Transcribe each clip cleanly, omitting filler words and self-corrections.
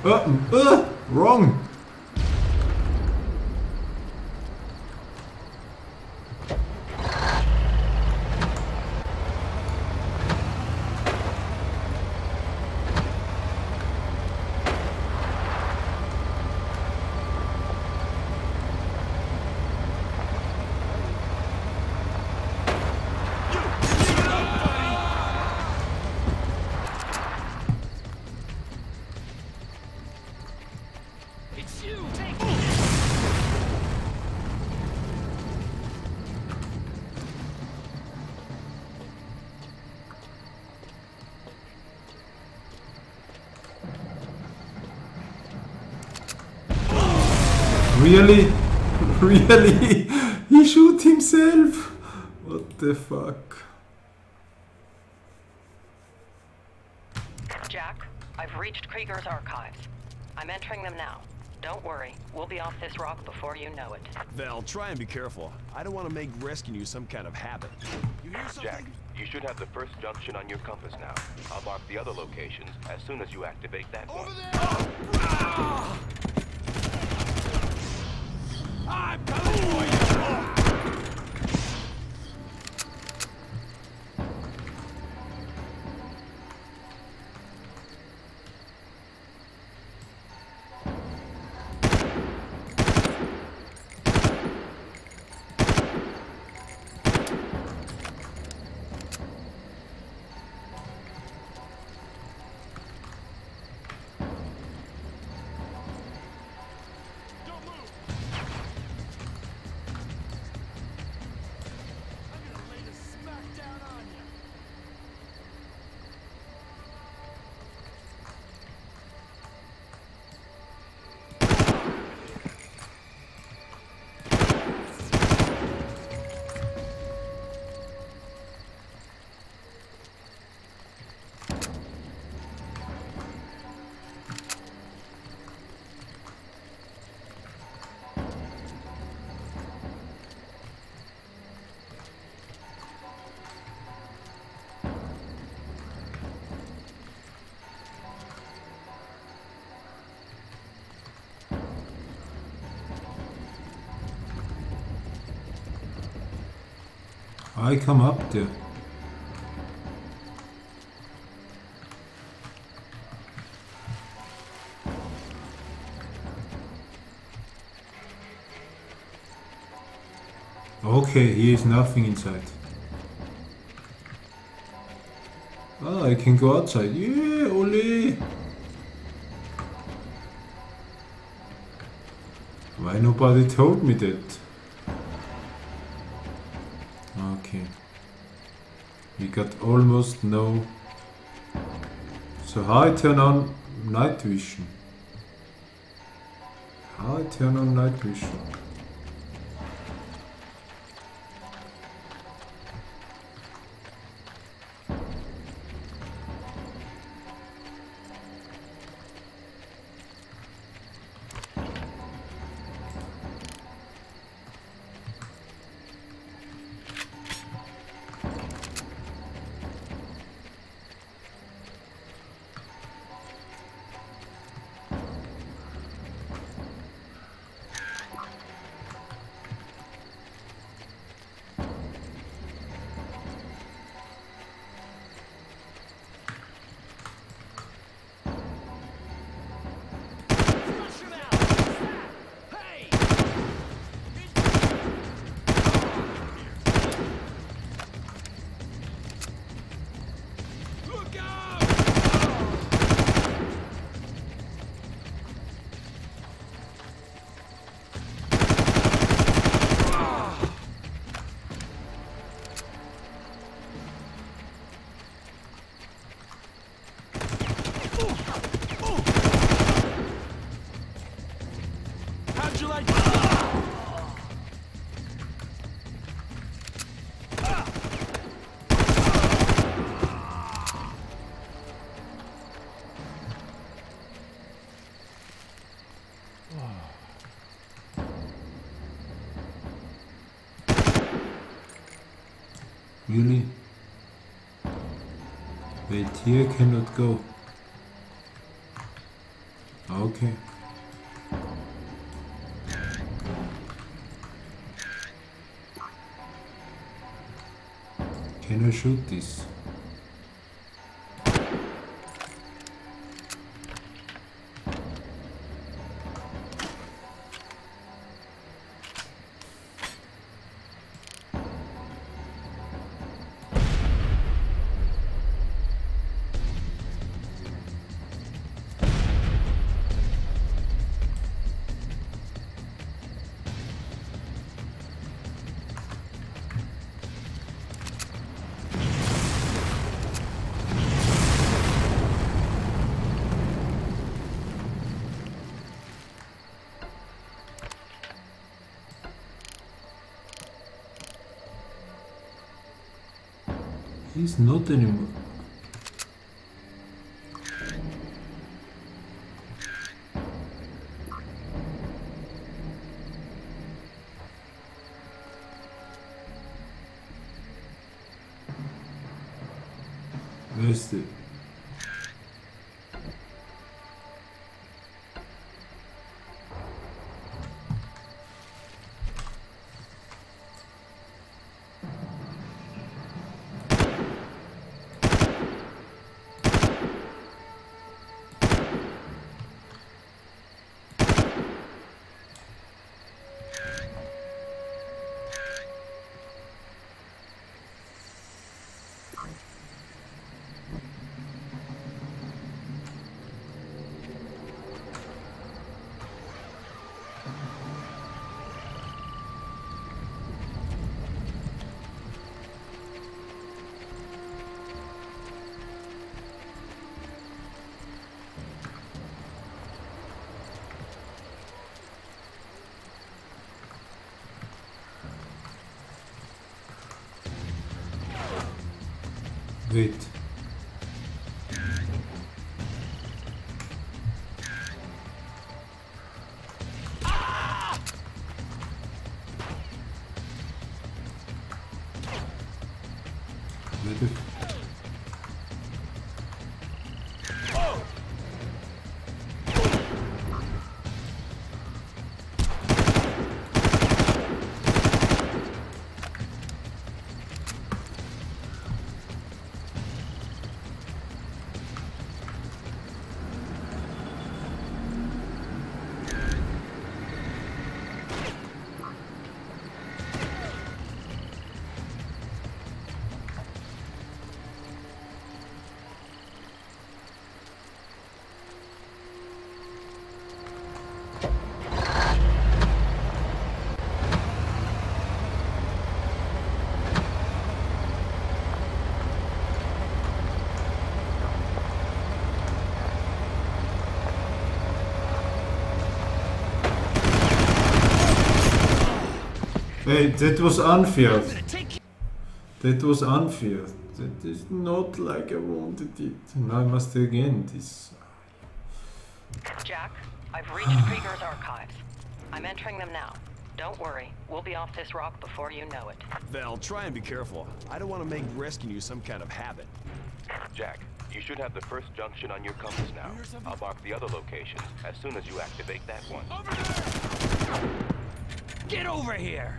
Wrong. Really? Really? He shoot himself? What the fuck? Jack, I've reached Krieger's archives. I'm entering them now. Don't worry, we'll be off this rock before you know it. Val, try and be careful. I don't want to make rescuing you some kind of habit. You hear something? Jack, you should have the first junction on your compass now. I'll mark the other locations as soon as you activate that one. Over there! I'm coming for you! I come up there. Okay, here is nothing inside. Ah, I can go outside. Yeah, ole! Why nobody told me that? Okay. We got almost no... So how I turn on night vision? How I turn on night vision? Really? Wait, here cannot go. Okay. Can I shoot this? He's not anymore. Where's the... Wait. Where the... Hey, that was unfair. That was unfair. That is not like I wanted it. Now I must do again this. Jack, I've reached Krieger's archives. I'm entering them now. Don't worry, we'll be off this rock before you know it. Val, try and be careful. I don't want to make rescuing you some kind of habit. Jack, you should have the first junction on your compass now. I'll mark the other locations as soon as you activate that one. Over there! Get over here!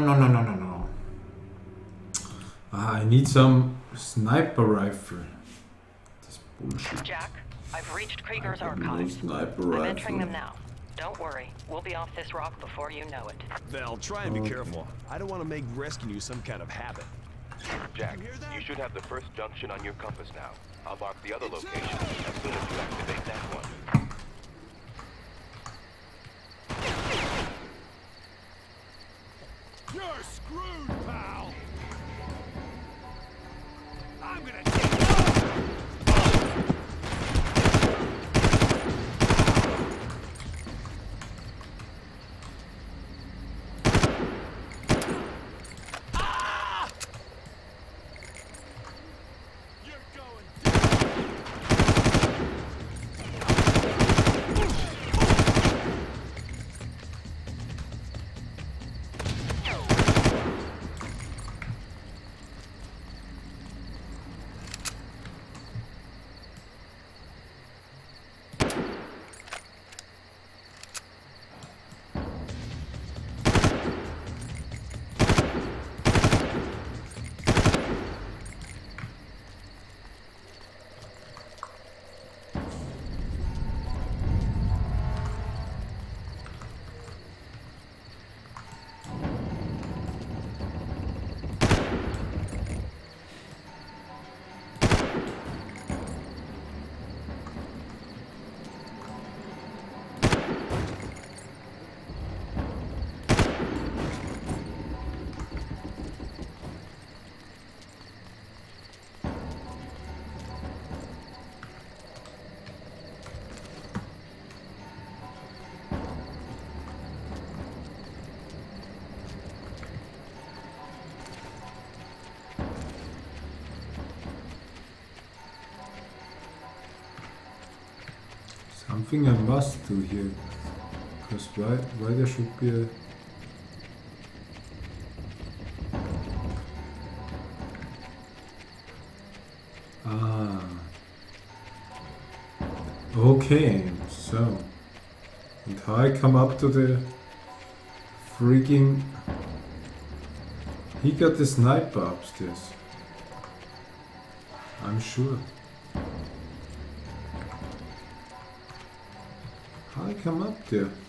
no. I need some sniper rifle. This bullshit. Jack, I've reached Krieger's archives. Sniper I'm rifle. entering them now. Don't worry, we'll be off this rock before you know it. Val, try and be careful. I don't want to make rescuing you some kind of habit. Jack, you should have the first junction on your compass now. I'll mark the other location as soon as you activate that one. You're screwed, pal! I'm gonna take you! Ah! You're going down! Something I must do here. Because why there should be a... Ah. Okay, so. And how I come up to the freaking... He got the sniper upstairs. I'm sure. How I come up there?